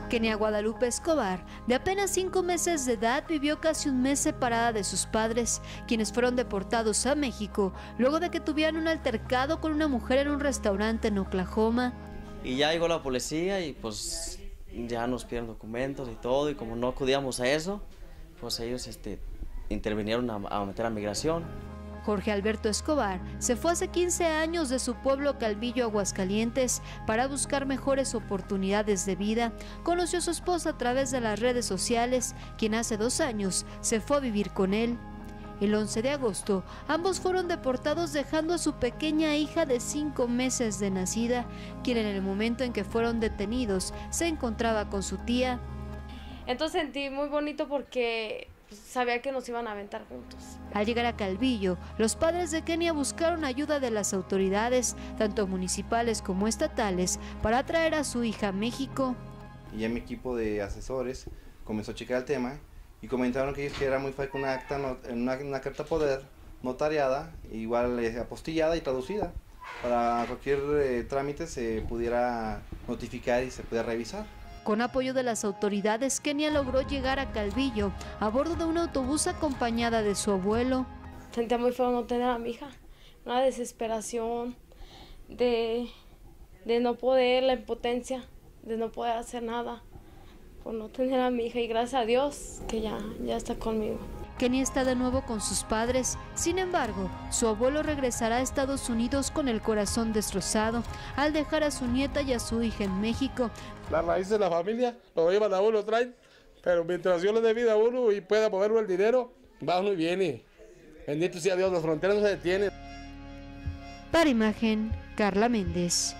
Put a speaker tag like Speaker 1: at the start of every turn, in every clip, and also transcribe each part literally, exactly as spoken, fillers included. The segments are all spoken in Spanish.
Speaker 1: Kenia Guadalupe Escobar, de apenas cinco meses de edad, vivió casi un mes separada de sus padres, quienes fueron deportados a México luego de que tuvieran un altercado con una mujer en un restaurante en Oklahoma.
Speaker 2: Y ya llegó la policía y pues ya nos pidieron documentos y todo, y como no acudíamos a eso, pues ellos este, intervinieron a, a meter a migración.
Speaker 1: Jorge Alberto Escobar se fue hace quince años de su pueblo Calvillo, Aguascalientes, para buscar mejores oportunidades de vida. Conoció a su esposa a través de las redes sociales, quien hace dos años se fue a vivir con él. El once de agosto, ambos fueron deportados dejando a su pequeña hija de cinco meses de nacida, quien en el momento en que fueron detenidos se encontraba con su tía.
Speaker 3: Entonces sentí muy bonito porque sabía que nos iban a aventar juntos.
Speaker 1: Al llegar a Calvillo, los padres de Kenia buscaron ayuda de las autoridades, tanto municipales como estatales, para traer a su hija a México.
Speaker 4: Y ya mi equipo de asesores comenzó a checar el tema y comentaron que, que era muy fácil con una, acta, una, una carta poder notariada, igual eh, apostillada y traducida, para cualquier eh, trámite se pudiera notificar y se pudiera revisar.
Speaker 1: Con apoyo de las autoridades, Kenia logró llegar a Calvillo a bordo de un autobús acompañada de su abuelo.
Speaker 3: Sentía muy feo no tener a mi hija, una desesperación de, de no poder, la impotencia, de no poder hacer nada por no tener a mi hija, y gracias a Dios que ya, ya está conmigo.
Speaker 1: Kenia está de nuevo con sus padres, sin embargo, su abuelo regresará a Estados Unidos con el corazón destrozado al dejar a su nieta y a su hija en México.
Speaker 5: La raíz de la familia, lo llevan a uno, lo traen, pero mientras Dios le dé vida a uno y pueda mover el dinero, va muy bien y bendito sea Dios, las fronteras no se detienen.
Speaker 1: Para Imagen, Carla Méndez.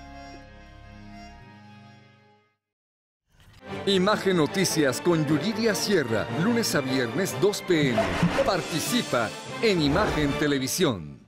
Speaker 6: Imagen Noticias con Yuridia Sierra, lunes a viernes dos p m Participa en Imagen Televisión.